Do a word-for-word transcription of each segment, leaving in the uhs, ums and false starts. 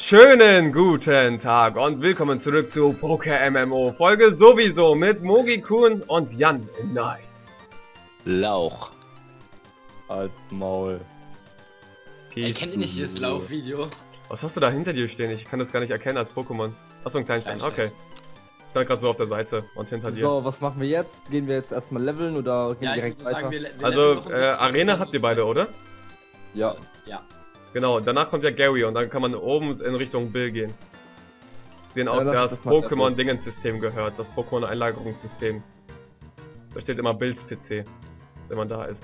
Schönen guten Tag und willkommen zurück zu Poker M M O Folge sowieso mit Mogikun und Jan Knight. Lauch. Als Maul. Ey, kennt ihr nicht dieses Lauf-Video? Was hast du da hinter dir stehen? Ich kann das gar nicht erkennen als Pokémon. Achso, ein Kleinstein, Kleinstein. okay. Ich stand gerade so auf der Seite und hinter dir. So, was machen wir jetzt? Gehen wir jetzt erstmal leveln oder gehen Ja, wir ich direkt würde weiter? sagen, wir, le- wir Also, leveln noch ein äh, bisschen. Arena habt ihr beide, oder? Ja. Ja. Genau, danach kommt ja Gary und dann kann man oben in Richtung Bill gehen. Den auch Ja, lass das das mal Pokémon-Dingens-System gehört, das Pokémon-Einlagerungssystem. Da steht immer Bills P C, wenn man da ist.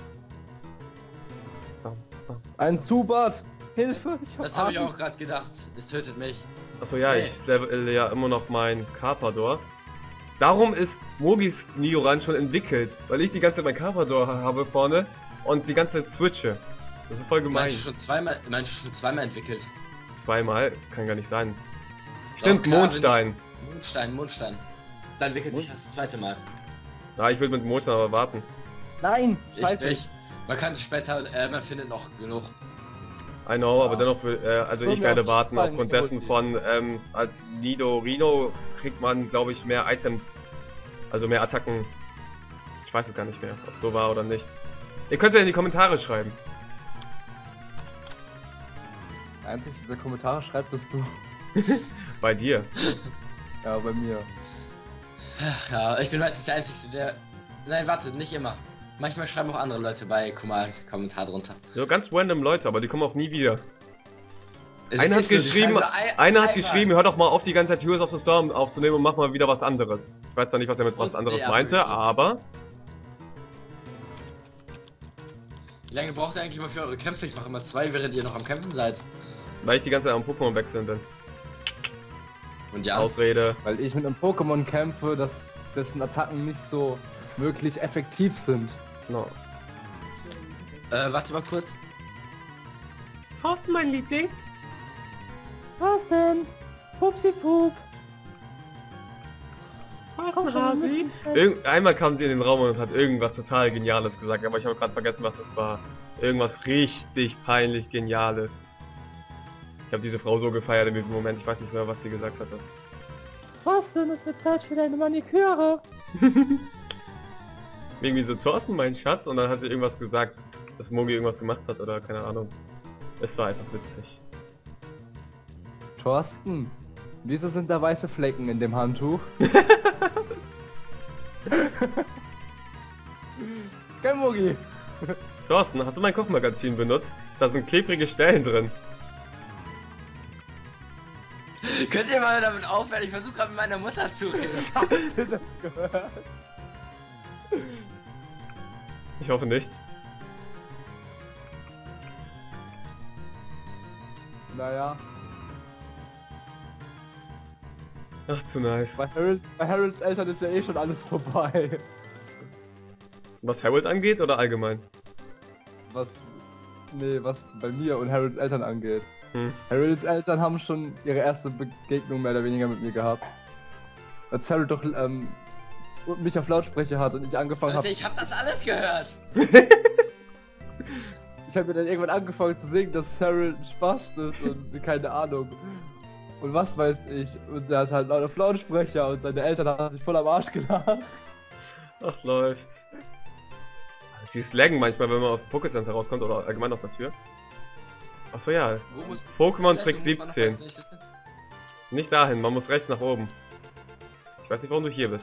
Ein Zubat! Hilfe! Ich hab Das habe ich Atem. auch gerade gedacht. Es tötet mich. Achso, ja, Hey. ich level ja immer noch mein Carpador. Darum ist Mogis Nioran schon entwickelt, weil ich die ganze Zeit mein Carpador habe vorne und die ganze Zeit switche. Das ist voll gemein. Meinst du schon zweimal, meinst du schon zweimal entwickelt? Zweimal? Kann gar nicht sein. Stimmt, klar, Mondstein. Mondstein, Mondstein. Dann entwickelt sich das zweite Mal. Ja, ich will mit Mondstein aber warten. Nein! Ich Scheiße! nicht. Man kann es später, äh, man findet noch genug. I know, aber dennoch, will- äh, also Soll ich mir werde auf jeden warten Fall aufgrund nicht dessen von, ähm, als Nido Rino kriegt man, glaube ich, mehr Items, also mehr Attacken. Ich weiß es gar nicht mehr, ob so war oder nicht. Ihr könnt ja in die Kommentare schreiben. Der Einzige, der Kommentare schreibt, bist du. Bei dir. Ja, bei mir. Ach ja, ich bin meistens der Einzige, der... Nein, warte, nicht immer. Manchmal schreiben auch andere Leute bei Komma Kommentar drunter. So ganz random Leute, aber die kommen auch nie wieder. Es Einer hat ist so, die geschrieben, schreiben nur ein- einer hat einmal. geschrieben, hör doch mal auf, die ganze Zeit Heroes of the Storm aufzunehmen und mach mal wieder was anderes. Ich weiß zwar nicht, was er mit was Und anderes der meinte, Abschluss. aber... Wie lange braucht ihr eigentlich mal für eure Kämpfe? Ich mache immer zwei, während ihr noch am Kämpfen seid. Weil ich die ganze Zeit am Pokémon wechseln bin. Und ja, Ausrede. Weil ich mit einem Pokémon kämpfe, das, dessen Attacken nicht so wirklich effektiv sind. No. äh, warte mal kurz. Thorsten, mein Liebling? Was denn? Pupsi Pup! Thorsten, Hasi? Irgend einmal kam sie in den Raum und hat irgendwas total Geniales gesagt, aber ich habe gerade vergessen, was das war. Irgendwas richtig peinlich Geniales. Ich habe diese Frau so gefeiert in diesem Moment, ich weiß nicht mehr, was sie gesagt hatte. Was denn? Es wird Zeit für deine Maniküre! Irgendwie so, Thorsten, mein Schatz, und dann hat sie irgendwas gesagt, dass Mogi irgendwas gemacht hat oder keine Ahnung. Es war einfach witzig. Thorsten, wieso sind da weiße Flecken in dem Handtuch? Kein Mugi! Thorsten, hast du mein Kochmagazin benutzt? Da sind klebrige Stellen drin. Könnt ihr mal damit aufhören? Ich versuche gerade mit meiner Mutter zu reden. Das gehört. Ich hoffe nicht. Naja, Ach, zu nice. bei, Harold, bei Harolds Eltern ist ja eh schon alles vorbei. Was Harold angeht oder allgemein? Was... Nee, was bei mir und Harolds Eltern angeht. Hm. Harolds Eltern haben schon ihre erste Begegnung mehr oder weniger mit mir gehabt. Als Harold doch ähm, mich auf Lautsprecher hat und ich angefangen Leute, habe... ich habe das alles gehört. Ich habe mir dann irgendwann angefangen zu singen, dass Harold ein Spaß ist und keine Ahnung. Und was weiß ich. Und er hat halt laut auf Lautsprecher und seine Eltern haben sich voll am Arsch gelacht. Ach, läuft. Sie slaggen manchmal, wenn man aus dem Pokécenter rauskommt oder allgemein aus der Tür. Ach so, ja. Wo muss... Pokémon Toilette Trick muss man noch siebzehn. als nächstes hin? Nicht dahin, man muss rechts nach oben. Ich weiß nicht, warum du hier bist.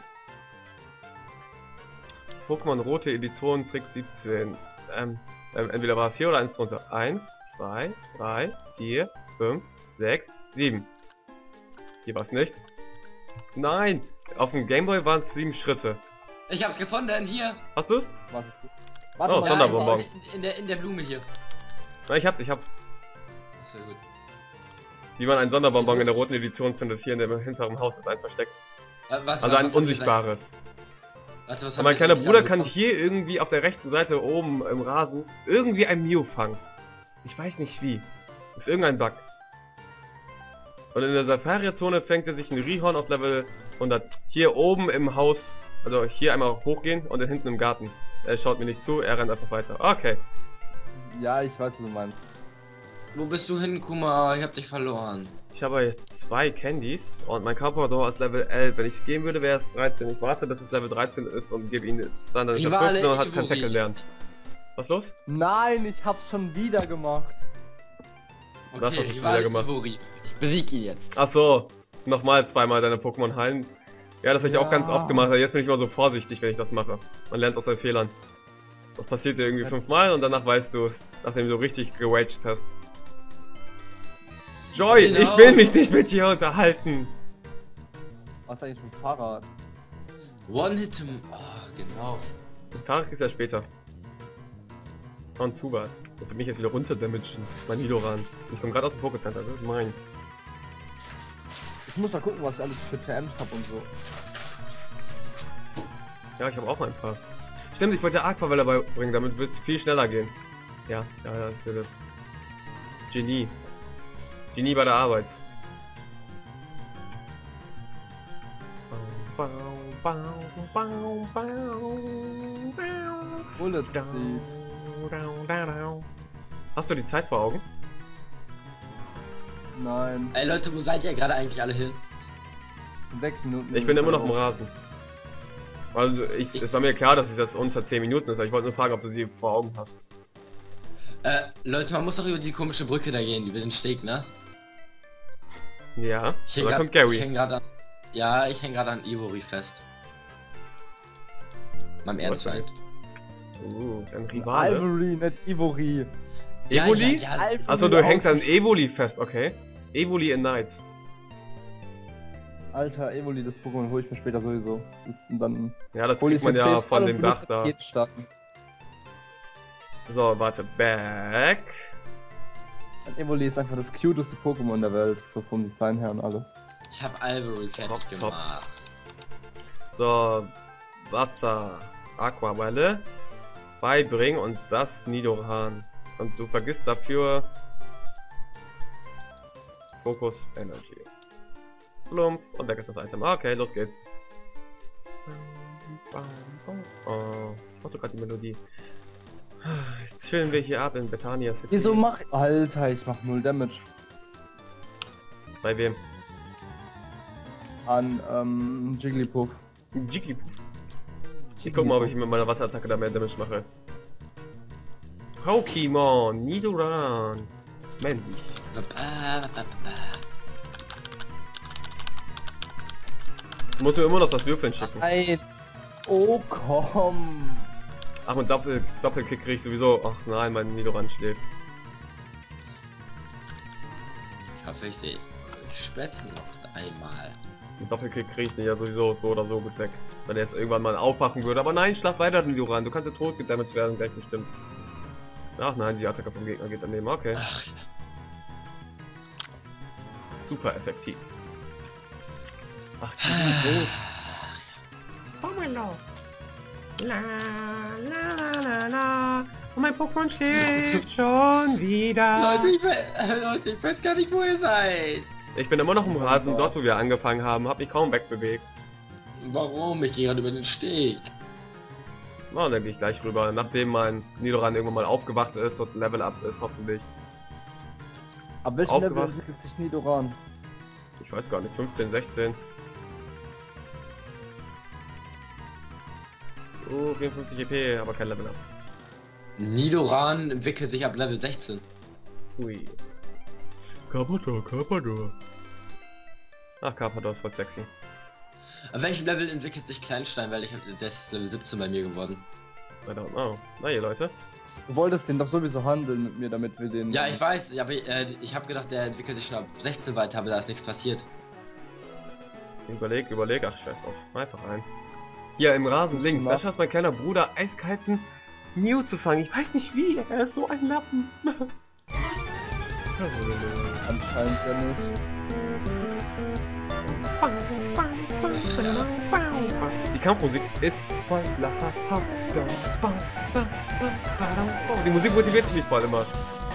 Pokémon Rote Edition Trick siebzehn. Ähm, ähm, entweder war es hier oder eins drunter. eins, zwei, drei, vier, fünf, sechs, sieben. Hier war es nicht. Nein! Auf dem Gameboy waren es sieben Schritte. Ich hab's gefunden, hier. Hast du es? Was ist das? Warte Oh, mal, Sonder- Sonderbonbon. in, in, der, in der Blume hier. Nein, ich hab's, ich hab's. Sehr gut. Wie man ein Sonderbonbon in der roten Edition findet, hier in dem hinteren Haus ist eins versteckt. Wa- Was, Also was ein hab ich unsichtbares. Warte, was Und hab mein ich kleiner eigentlich Bruder angefangen? kann hier irgendwie auf der rechten Seite oben im Rasen irgendwie ein Mew fangen. Ich weiß nicht wie. Das ist irgendein Bug. Und in der Safari-Zone fängt er sich ein Rihorn auf Level hundert. Hier oben im Haus, also hier einmal hochgehen und dann hinten im Garten. Er schaut mir nicht zu, er rennt einfach weiter. Okay. Ja, ich weiß, was du meinst. Wo bist du hin, Kuma? Ich hab dich verloren. Ich habe jetzt zwei Candies und mein Carpador ist Level elf. Wenn ich gehen würde, wäre es dreizehn. Ich warte, bis es Level dreizehn ist und gebe ihn dann, dann ist er Rivale fünfzehn und hat kein Ivory. Tackle lernen. Was los? Nein, ich hab's schon wieder gemacht. Das hast du Rivale wieder gemacht. Ivory. Ich besieg ihn jetzt. Ach so, nochmal zweimal deine Pokémon heilen. Ja, das habe ich Ja. auch ganz oft gemacht. Jetzt bin ich immer so vorsichtig, wenn ich das mache. Man lernt aus seinen Fehlern. Das passiert dir irgendwie Ja. fünfmal und danach weißt du es, nachdem du richtig gewaged hast. Joy, Genau. ich will mich nicht mit dir unterhalten. Was ist eigentlich mit dem Fahrrad? One Hit to... Oh, genau. Tarek ist ja später. Und Zubat. Das wird mich jetzt wieder runter damagen. Mein Nidoran. Ich komme gerade aus dem Pokécenter, das ist mein. Ich muss mal gucken, was ich alles für T Ms hab und so. Ja, ich habe auch ein paar. Stimmt, ich wollte Aquavelle beibringen, damit wird es viel schneller gehen. Ja, ja, ja, ich will das. Genie. Genie bei der Arbeit. Bullet Seed. Hast du die Zeit vor Augen? Nein. Ey Leute, wo seid ihr gerade eigentlich alle hin? Sechs Minuten. Ich bin immer noch im Rasen. Also ich, es war mir klar, dass es jetzt unter zehn Minuten ist, aber ich wollte nur fragen, ob du sie vor Augen hast. Äh, Leute, man muss doch über die komische Brücke da gehen, über den Steg, ne? Ja, Ich und häng da grad- kommt Gary. Ich häng grad an... Ja, ich häng gerade an Ivory fest. Meinem Ernstfeind. Uh, ein Rivale. Ivory, nicht Ivory. Evoli? Ja, ja, ja. Achso, du hängst an Evoli fest, okay. Evoli in Knights. Alter, Evoli, das Pokémon hole ich mir später sowieso. Das ist dann... Ja, das hol kriegt ich man mir ja zehn von voll dem und Dach benutze da. jeden starten. So, warte, back. Und Evoli ist einfach das cuteste Pokémon der Welt, so vom Design her und alles. Ich hab Ivory fertig Top, top. gemacht. So, Wasser, Aquavelle beibringen und das Nidoran. Und du vergisst dafür Fokus Energy. Plump und weg ist das Item. Okay, los geht's. Oh, ich wollte gerade die Melodie. Jetzt chillen wir hier ab in Betania City. Wieso mach... Alter, ich mach null Damage. Bei wem? An, ähm, Jigglypuff. Jigglypuff. Ich guck mal, ob ich mit meiner Wasserattacke da mehr Damage mache. Pokémon, Nidoran. Männlich. Ich muss mir immer noch das Würfeln schicken. Nein. Oh, komm. Ach, und Doppel, Doppelkick krieg ich sowieso. Ach nein, mein Nidoran schläft. Ich hoffe, ich sehe euch später noch einmal. Den Doppelkick krieg ich ja sowieso so oder so gut weg. Wenn er jetzt irgendwann mal aufwachen würde. Aber nein, schlaf weiter, Nidoran. Du kannst ja tot gedamaged werden, gleich bestimmt. Ach nein, die Attacke vom Gegner geht daneben. Okay. Ach, Super effektiv. Ach, die sind so. Pomelo. La la la la la. Und mein Pokémon schläft schon wieder. Leute, ich weiß, äh, Leute, ich weiß gar nicht, wo ihr seid. Ich bin immer noch im Rasen, dort wo wir angefangen haben. Hab mich kaum wegbewegt. Warum? Ich gehe gerade über den Steg. Na, dann gehe ich gleich rüber. Nachdem mein Nidoran irgendwann mal aufgewacht ist und ein Level up ist, hoffentlich. Ab welchem Level Aufgewacht. entwickelt sich Nidoran? Ich weiß gar nicht, fünfzehn, sechzehn. Oh, vierundfünfzig E P, aber kein Level up. Nidoran entwickelt sich ab Level sechzehn. Ui. Carpador, Carpador. Ach, Carpador ist voll sexy. Ab welchem Level entwickelt sich Kleinstein? Weil ich habe der ist Level siebzehn bei mir geworden. I don't know. Na ihr Leute. Du wolltest den doch sowieso handeln mit mir, damit wir den... Ja, ich weiß, ja, aber äh, ich habe gedacht, der entwickelt sich schon ab sechzehn weiter, aber da ist nichts passiert. Überleg, überleg. Ach, scheiß auf. Einfach ein. Hier im Rasen links. Da schafft mein kleiner Bruder eiskalten Mew zu fangen. Ich weiß nicht wie. Er ist so ein Lappen. Anscheinend ja nicht. Die Kampfmusik ist voll Die Musik motiviert mich voll immer.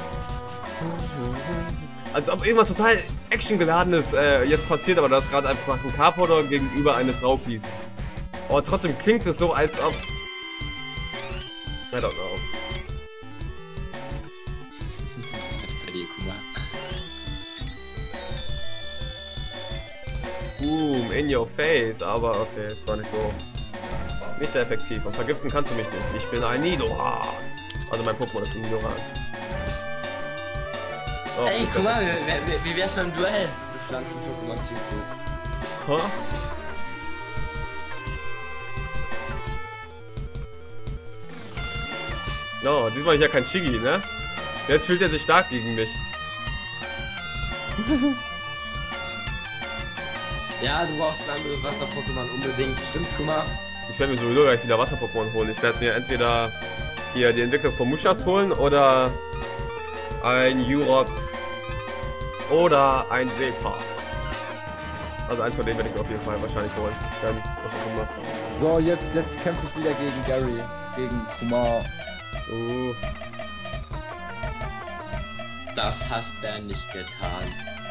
Also ob irgendwas total actiongeladenes äh, jetzt passiert, aber das ist gerade einfach ein Carpador gegenüber eines Raupis. Aber trotzdem klingt es so, als ob... I don't know. Bei dir, guck mal. Boom, in your face, aber okay, das war nicht so... Nicht sehr effektiv. Und vergiften kannst du mich nicht. Ich bin ein Nidoran. Also mein Pokémon ist ein Nidoran. Oh, Ey, guck mal, wie, wie wär's beim Duell? Du Pflanzen-Pokémon-Typ. Huh? No, diesmal hier kein Shiggy, ne? Jetzt fühlt er sich stark gegen mich. Ja, du brauchst ein anderes Wasser-Pokémon unbedingt. Stimmt's, guck mal? Ich werde mir sowieso gleich wieder Wasser-Pokémon holen. Ich werde mir entweder hier die Entwicklung von Mushas holen oder ein Europe oder ein Sepa. Also eins von denen werde ich mir auf jeden Fall wahrscheinlich holen. Dann, was auch immer. So, jetzt, jetzt kämpfe ich wieder gegen Gary. Gegen Kumar. Uh. Das hast du nicht getan.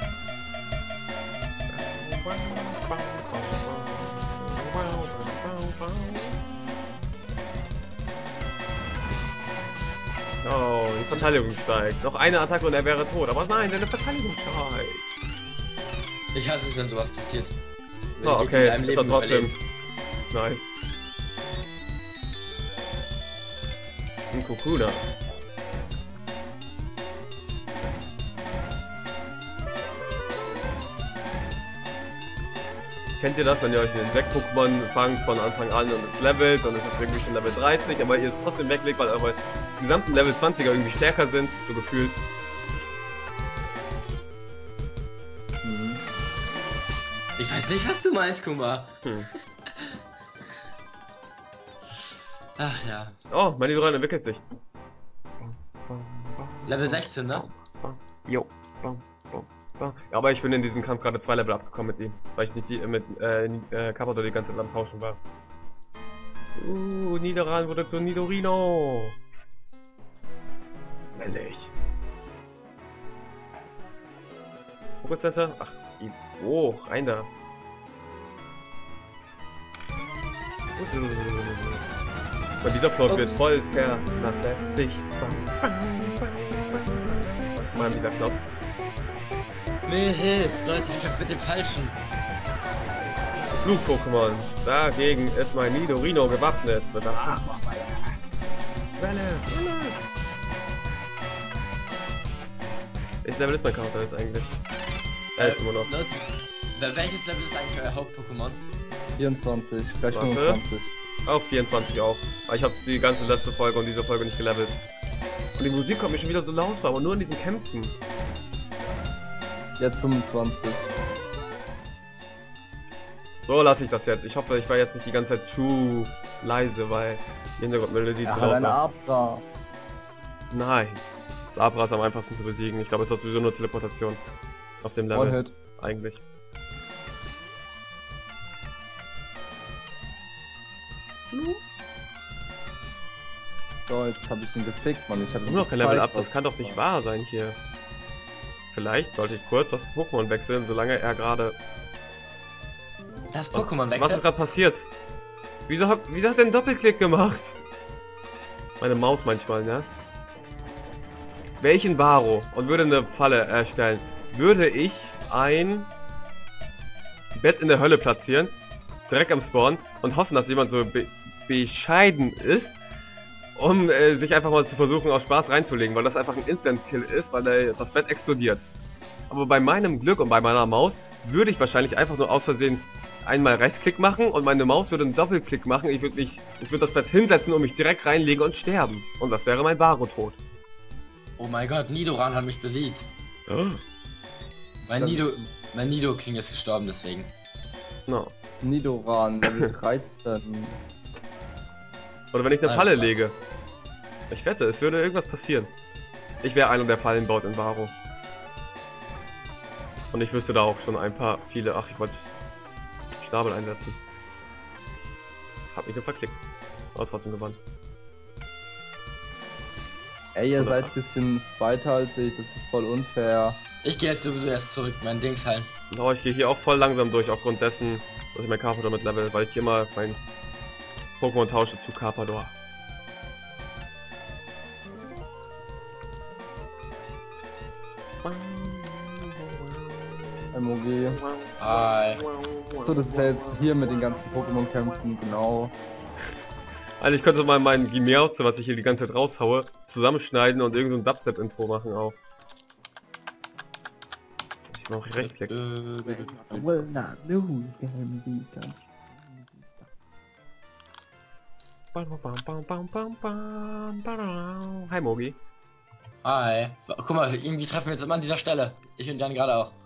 Oh, die Verteidigung steigt. Noch eine Attacke und er wäre tot. Aber nein, deine Verteidigung steigt. Ich hasse es, wenn sowas passiert. Wenn Oh, ich okay, mit einem ist er Leben trotzdem. überlebe. Nice. Ein Kokuna. Kennt ihr das, wenn ihr euch den Weg-Pokémon fangt von Anfang an und es levelt und es ist irgendwie schon Level dreißig, aber ihr es trotzdem weglegt, weil eure gesamten Level zwanziger irgendwie stärker sind, so gefühlt. Mhm. Ich weiß nicht, was du meinst, Kuma. Hm. Ach ja. Oh, mein Nidoran entwickelt sich. Level sechzehn, ne? Jo. Ja, aber ich bin in diesem Kampf gerade zwei Level abgekommen mit ihm, weil ich nicht die, mit äh, äh, Carpador die ganze Zeit am Tauschen war. Uh, Nidoran wurde zu Nidorino. Männlich. Pokécenter? Ach, oh, rein da. Und dieser Plot wird Ups. voll vernachlässigt. Mal wieder Klaus. Mir hilft, Leute, ich kämpfe mit dem Falschen. Flug-Pokémon. Dagegen ist mein Nidorino gewappnet. Mit der Welle, Welle. Ich Level ist mein Charakter jetzt eigentlich. Er ist immer noch. Leute, wel- welches Level ist eigentlich euer Haupt-Pokémon? vierundzwanzig, vielleicht Warte. fünfundzwanzig. Auf vierundzwanzig auch. Aber ich habe die ganze letzte Folge und diese Folge nicht gelevelt. Und die Musik kommt mir schon wieder so laut vor, aber nur in diesen Kämpfen. Jetzt fünfundzwanzig. So lasse ich das jetzt. Ich hoffe, ich war jetzt nicht die ganze Zeit zu leise, weil die Hintergrundmelodie Er zu hat laut eine war. Abra. Nein. Das Abra ist am einfachsten zu besiegen. Ich glaube, es ist sowieso nur Teleportation. Auf dem Level. One-Hit. Eigentlich. So, jetzt habe ich ihn gefickt, Mann. Ich habe Nur noch kein Level up, das kann doch nicht wahr sein hier. Vielleicht sollte ich kurz das Pokémon wechseln, solange er gerade... Das Pokémon Was ist wechselt? gerade passiert? Wieso hat, wieso hat er einen Doppelklick gemacht? Meine Maus manchmal, ne? Welchen Baro und würde eine Falle erstellen, würde ich ein Bett in der Hölle platzieren, direkt am Spawn und hoffen, dass jemand so be bescheiden ist, um äh, sich einfach mal zu versuchen, aus Spaß reinzulegen, weil das einfach ein Instant-Kill ist, weil der, das Bett explodiert. Aber bei meinem Glück und bei meiner Maus würde ich wahrscheinlich einfach nur aus Versehen einmal Rechtsklick machen und meine Maus würde einen Doppelklick machen. Ich würde mich, ich würde das Bett hinsetzen und mich direkt reinlegen und sterben. Und das wäre mein Baro-Tod. Oh mein Gott, Nidoran hat mich besiegt. Oh. Mein Das- Nido... Mein Nido-King ist gestorben deswegen. No. Nidoran, Level dreizehn. Oder wenn ich eine Nein, Falle was? lege. Ich wette, es würde irgendwas passieren. Ich wäre einer, der Fallen baut in Baro. Und ich wüsste da auch schon ein paar, viele... Ach, ich wollte Schnabel einsetzen. Hab mich nur verklickt. Aber trotzdem gewonnen. Ey, ihr Oder- seid ein bisschen weiter als ich, das ist voll unfair. Ich gehe jetzt sowieso erst zurück, mein Dings heilen. Oh, ich gehe hier auch voll langsam durch, aufgrund dessen, dass ich mein Carpador mit Level, weil ich immer mein Pokémon tausche zu Carpador. M O G. Hi. So, das ist ja jetzt hier mit den ganzen Pokémon-Kämpfen, genau. Also ich könnte mal mein Gimeoze, was ich hier die ganze Zeit raushaue, zusammenschneiden und irgendein so Dubstep-Intro machen auch. Jetzt hab ich noch Rechtsklick. Well, not new, can be done. Hi Mogi. Hi. Guck mal, irgendwie treffen wir jetzt immer an dieser Stelle. Ich und Jan gerade auch.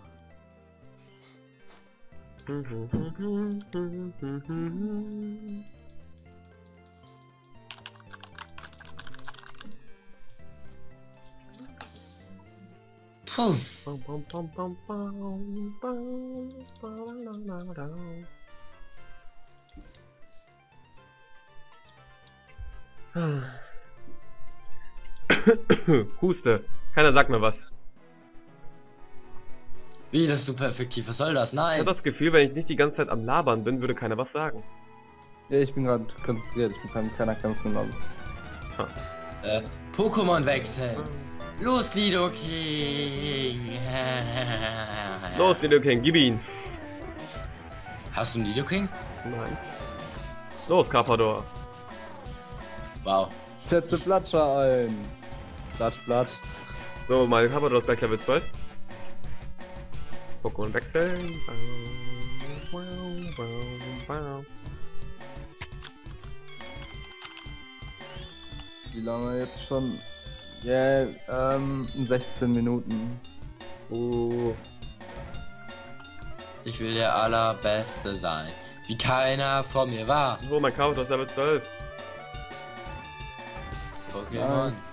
Puh. Huste. Keiner sagt mir was. Wie, das ist super effektiv. Was soll das? Ich Nein. habe das Gefühl, wenn ich nicht die ganze Zeit am Labern bin, würde keiner was sagen. Ja, ich bin gerade konzentriert, ich kann keiner kämpfen und alles. Äh, Pokémon wechseln. Los, Nidoking. Los, Nidoking, gib ihn. Hast du einen Nidoking? Nein. Los, Carpador. Wow. Setze Platscher ein. Platsch, platsch. So, mein Carpador ist gleich Level zwölf. Pokémon wechseln. Wie lange jetzt schon? Ja, yeah, ähm, sechzehn Minuten. Uh, Ich will der Allerbeste sein. Wie keiner vor mir war. oh, mein Carpador ist Level zwölf. Pokémon. Nein.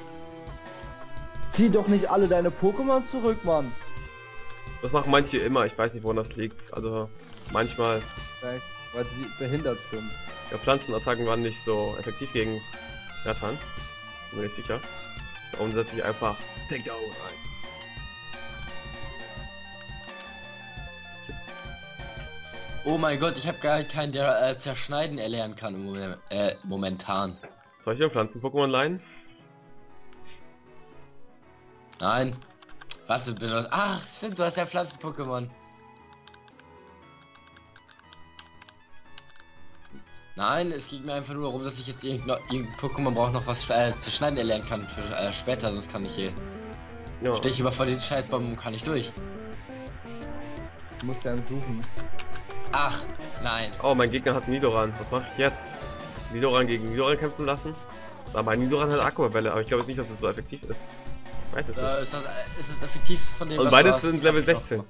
Zieh doch nicht alle deine Pokémon zurück, Mann. Das machen manche immer, ich weiß nicht, woran das liegt. Also, manchmal. Vielleicht, weil sie behindert sind. Ja, Pflanzenattacken waren nicht so effektiv gegen Nathan. Bin mir nicht sicher. Darum setze ich einfach Takedown ein. Oh mein Gott, ich habe gar keinen, der äh, zerschneiden erlernen kann im Moment, äh, momentan. Soll ich dir Pflanzen-Pokémon leihen? Nein. Warte, benutzt. Ach, stimmt, du hast ja Pflanzen-Pokémon. Nein, es geht mir einfach nur darum, dass ich jetzt irgendein, irgendein Pokémon braucht noch was äh, zu schneiden erlernen kann für äh, später, sonst kann ich hier. Ja. Stehe ich immer vor diesen Scheißbaum und kann ich durch. Du musst ja einen suchen. Ach, nein. Oh, mein Gegner hat Nidoran. Was mache ich jetzt? Nidoran gegen Nidoran kämpfen lassen? Aber Nidoran hat Aquavelle, aber ich glaube nicht, dass es so effektiv ist. Ich weiß es nicht. Äh, ist, das, äh, ist das effektivste von dem, Und was beides du hast? sind Level sechzehn.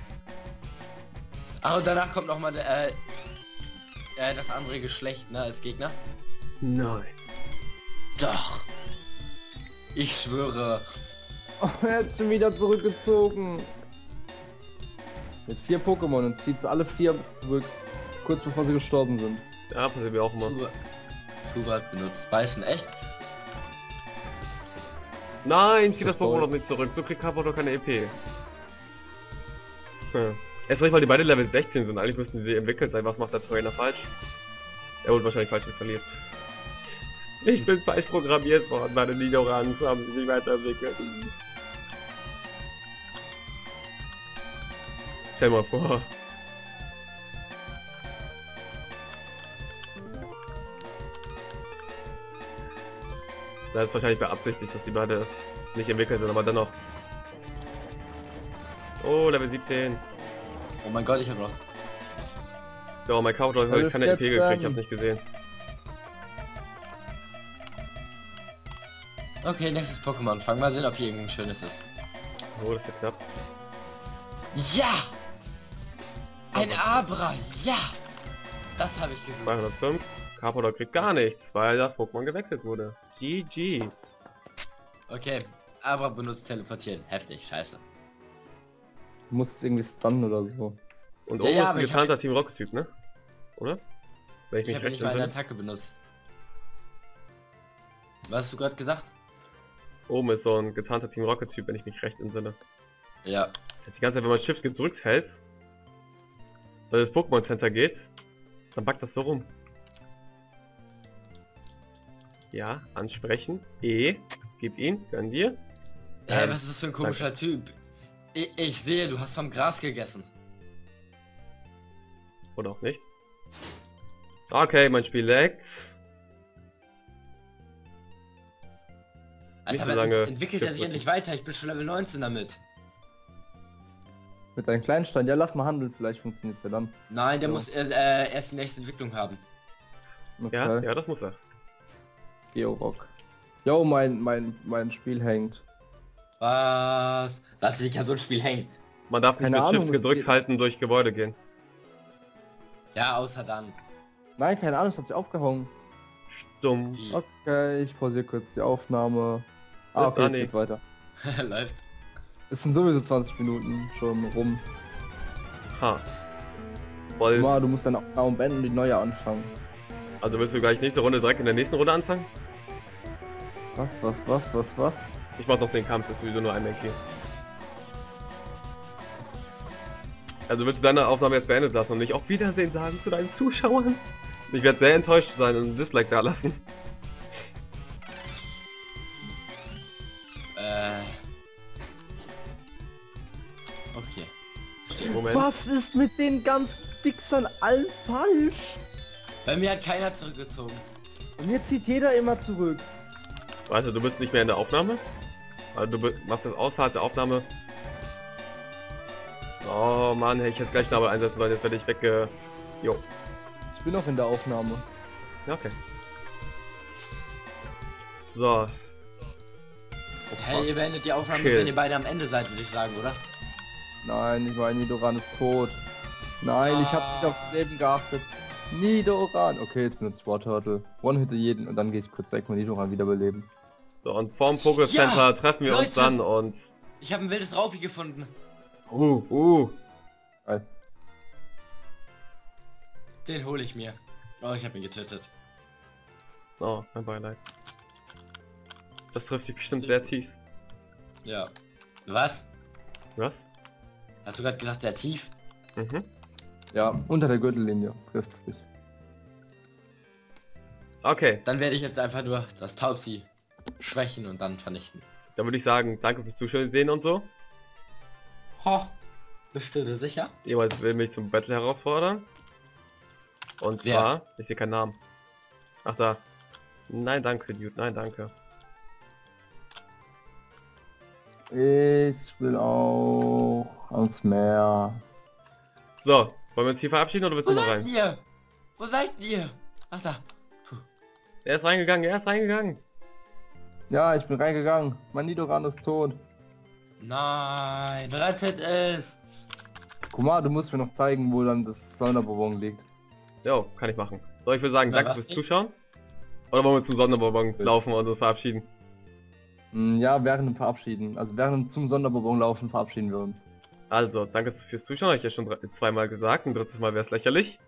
Ach, und danach kommt noch mal äh, äh, das andere Geschlecht, ne, als Gegner. Nein. Doch. Ich schwöre. Oh, er ist schon wieder zurückgezogen. Mit vier Pokémon und zieht alle vier zurück. Kurz bevor sie gestorben sind. Ja, passiert mir auch immer. Zubat Zubat benutzt. Beißen, echt? Nein, zieh das Voll. Pokémon nicht zurück. So kriegt Carpador keine E P. Hm. Erst recht, weil die beide Level sechzehn sind. Eigentlich müssten sie entwickelt sein. Was macht der Trainer falsch? Er wurde wahrscheinlich falsch installiert. Ich bin falsch programmiert worden. Meine Nidorans haben sich weiterentwickelt. Stell mal vor. Das ist wahrscheinlich beabsichtigt, dass die beide nicht entwickelt sind, aber dennoch. Oh, Level siebzehn. Oh mein Gott, ich habe noch. Ja, mein Carpador hat heute keine E P gekriegt, ich hab's nicht gesehen. Okay, nächstes Pokémon. Fangen wir sehen, ob hier irgendein schönes ist. Oh, das ist jetzt knapp. Ja! Ein Abra! Ja! Das habe ich gesucht. zweihundertfünf. Carpador kriegt gar nichts, weil das Pokémon gewechselt wurde. G G. Okay, Abra benutzt Teleportieren. Heftig, scheiße. Du musst irgendwie stunnen oder so. Und Ja, oben ja, ist aber ein ich getarnter Team Rocket Typ, ne? Oder? Wenn ich Ich mich habe recht nicht mal eine entsinne. Attacke benutzt. Was hast du gerade gesagt? Oben ist so ein getarnter Team Rocket Typ, wenn ich mich recht entsinne. Ja. Die ganze Zeit, wenn man Shift gedrückt hält, weil das Pokémon Center geht, dann backt das so rum. Ja, ansprechen. E, gib ihn, gönn dir. Hä, Ähm, was ist das für ein komischer Typ? Ich, ich sehe, du hast vom Gras gegessen. Oder auch nicht. Okay, mein Spiel leckt. Nicht Alter, so aber lange ent entwickelt er sich Shift endlich weiter. Ich bin schon Level neunzehn damit. Mit deinem Kleinstein, ja lass mal handeln, vielleicht funktioniert ja dann. Nein, der So. muss äh, äh, erst die nächste Entwicklung haben. Ja, Okay. ja, das muss er. Georock. Jo, mein, mein, mein Spiel hängt. Was? Warte, wie kann so ein Spiel hängen? Man darf nicht Keine mit Ahnung, Shift das gedrückt geht- halten durch Gebäude gehen. Ja, außer dann. Nein, keine Ahnung, es hat sich aufgehauen. Stumm. Wie? Okay, ich pausiere kurz die Aufnahme. Ah, Ist okay, jetzt Anni. geht's weiter. Läuft. Es sind sowieso zwanzig Minuten schon rum. Ha. Voll. Ma, du musst deine Aufnahme beenden und die neue anfangen. Also willst du gleich nächste Runde direkt in der nächsten Runde anfangen? Was, was, was, was, was? Ich mach noch den Kampf, ist sowieso nur ein Mac hier. Also willst du deine Aufnahme jetzt beendet lassen und nicht auf Wiedersehen sagen zu deinen Zuschauern? Ich werde sehr enttäuscht sein und ein Dislike da lassen. Äh. Okay. Verstehe. Moment. Was ist mit den ganzen Fixern all falsch? Bei mir hat keiner zurückgezogen. Und jetzt zieht jeder immer zurück. Warte, du bist nicht mehr in der Aufnahme? Also du be- machst das außerhalb der Aufnahme. Oh Mann, hätte ich jetzt gleich Nabel einsetzen sollen, jetzt werde ich wegge... Jo. Ich bin noch in der Aufnahme. Ja, okay. So. Oh, Hey, ihr beendet die Aufnahme, Kill. wenn ihr beide am Ende seid, würde ich sagen, oder? Nein, ich meine, Nidoran ist tot. Nein, ich habe nicht Ah. aufs Leben geachtet. Nidoran. Okay, jetzt benutzt War Turtle. One-hitte jeden und dann gehe ich kurz weg und Nidoran wiederbeleben. So, und vorm Progress Ja, Center treffen wir uns Leute. dann und... Ich habe ein wildes Raupi gefunden. Uh, uh. Geil. Den hole ich mir. Oh, ich habe ihn getötet. Oh, mein Beileid. Das trifft dich bestimmt sehr tief. Ja. Was? Was? Hast du gerade gesagt, sehr tief? Mhm. Ja, unter der Gürtellinie trifft es dich. Okay, Dann werde ich jetzt einfach nur das Taubsi schwächen und dann vernichten. dann würde ich sagen, danke fürs Zuschauen sehen und so. Ho. Bist du dir sicher? Jemand will mich zum Battle herausfordern. Und Wer? zwar, ich sehe keinen Namen. Ach da. Nein, danke, Dude. Nein, danke. Ich will auch ans Meer. So, wollen wir uns hier verabschieden oder willst Wo du noch seid rein? ihr? Wo seid ihr? Ach da. Puh. Er ist reingegangen, er ist reingegangen. Ja, ich bin reingegangen. Mein Nidoran ist tot. Nein, rettet es. Guck mal, du musst mir noch zeigen, wo dann das Sonderbonbon liegt. Jo, kann ich machen. So, ich würde sagen, Na, danke was fürs nicht? Zuschauen. Oder wollen wir zum Sonderbonbon Bis- laufen und uns verabschieden? Hm, Ja, während dem Verabschieden. Also während dem zum Sonderbonbon laufen verabschieden wir uns. Also, danke fürs Zuschauen, habe ich ja schon drei- zweimal gesagt. Ein drittes Mal wäre es lächerlich.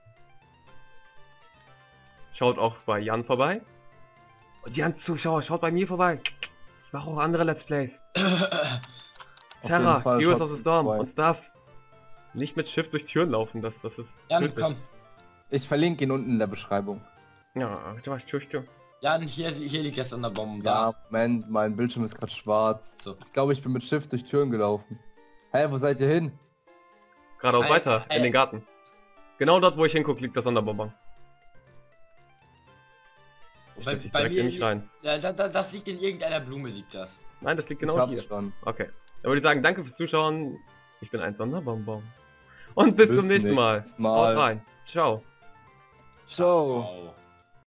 Schaut auch bei Jan vorbei. Und die ganzen Zuschauer, schaut bei mir vorbei. Ich mache auch andere Let's Plays. Auf Terra, jeden Fall Heroes schaut of the Storm vorbei. und Stuff. Nicht mit Shift durch Türen laufen, das, das ist... Jan, tödlich. komm. Ich verlinke ihn unten in der Beschreibung. Ja, du warst tschüss, tschüss. Jan, hier, hier liegt gestern der Bombe. Ja, Da. Moment, mein Bildschirm ist gerade schwarz. So. Ich glaube, ich bin mit Shift durch Türen gelaufen. Hä, wo seid ihr hin? Geradeaus Ey, weiter, ey. in den Garten. Genau dort, wo ich hingucke, liegt das Sonderbonbon. Ich Bei, stell dich bei direkt mir, in mich rein. ja, da, da, das liegt in irgendeiner Blume, liegt das. Nein, das liegt Ich genau hab's hier. schon. Okay. Dann würde ich sagen, danke fürs Zuschauen. Ich bin ein Sonderbonbon. Und bis, Bis zum nächsten Mal. nächstes Mal. Haut rein. Ciao. Ciao. Wow.